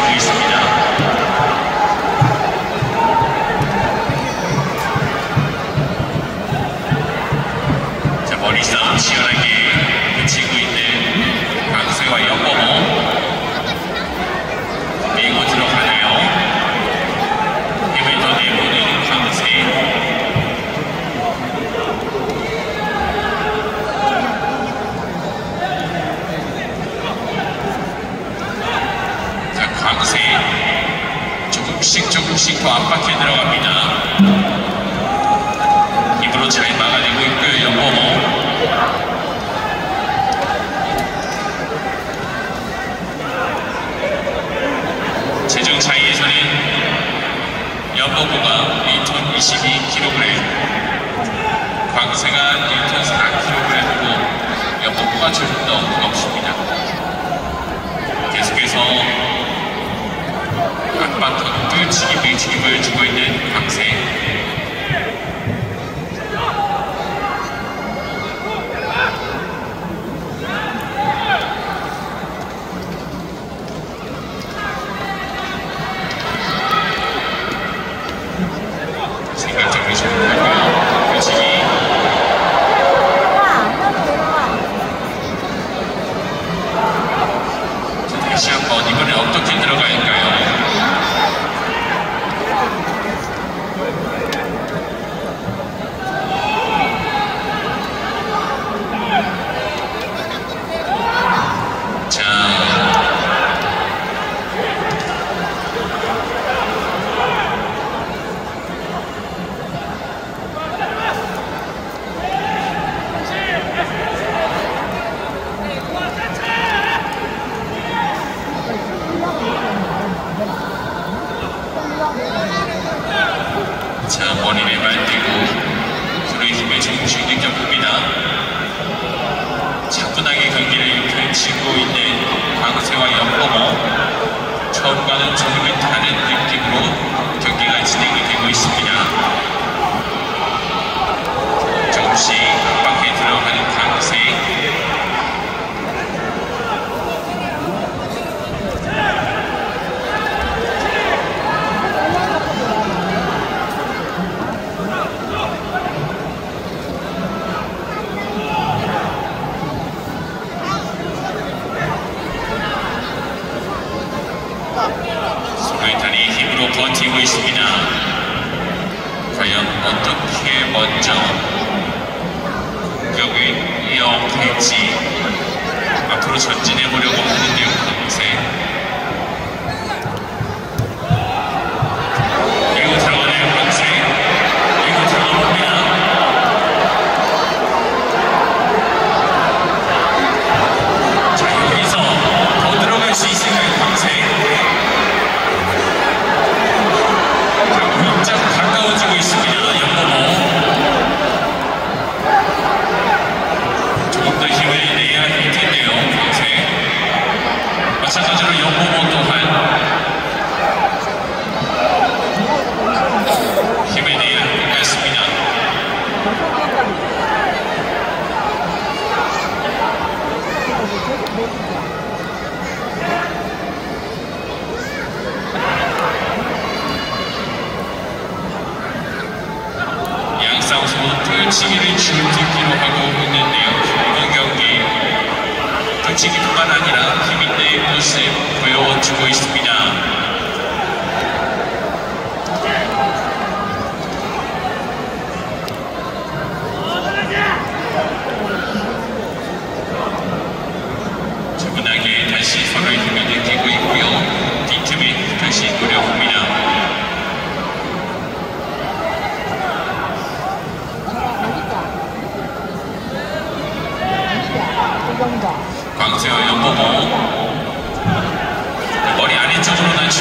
지키고 있습니다. 자, 머리 싸움 치열하게 펼치고 있는 강수와 연범호. 밀고 들어가나요? 힘을 더 내보는 강세. 강세 조금씩 더 압박해 들어갑니다. 힘으로 잘 막아내고 있고요. 연범호. 체중 차이에서는 연범호가 1톤 22kg, 광세가 1톤 4kg이고 연범호가 조금 더 무겁습니다. 계속해서 압박턱을 밀치기 보여주고 있는 강세. 생각적으로 좋고요. 밀치기. 다시 한번 이번에 어떻게 들어갈까요? 자, 머리를 말리고 서로의 힘을 조금씩 느껴봅니다. 차분하게 경기를 펼치고 있는 광세와 연범호. 처음과는 조금은 다른 느낌으로 경기가 진행이 되고 있습니다. 조금씩 압박에 들어가는 강세. 소갈탄이 힘으로 버티고 있습니다. 과연 어떻게 먼저 공격을 이어갈지. 앞으로 전진해 보려고 하는데요, 강세. 그리고 들어가네요, 강세. 그리고 들어갑니다. 자, 여기서 더 들어갈 수 있을까요, 강세? 가까워지고 있습니다. 연범호. 조금 더 힘을 내야 할 텐데요. 강세. 마찬가지로 연범호 또한 힘을 내야 할 것 같습니다. 양상수 펼치기를 주특기로 하고 있는데요. 이번 경기 펼치기뿐만 아니라 힘있는 모습 보여주고 있습니다. 차분하게 다시 서로의 힘을 느끼고 있고요. 뒷틈을 다시 노려봅니다. 광세와 연범호. 머리 아래쪽으로 낮추고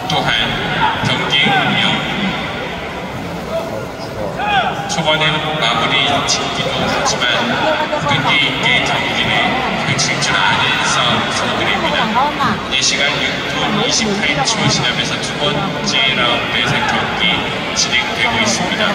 또한 경기 운영 초반에 마무리 짓기도 하지만 끈기 있게 경기를 펼칠 줄 아는 싸움 선수들입니다. 이 시간 6분 28초 지나면서 두 번째 라운드에서 경기 진행되고 있습니다.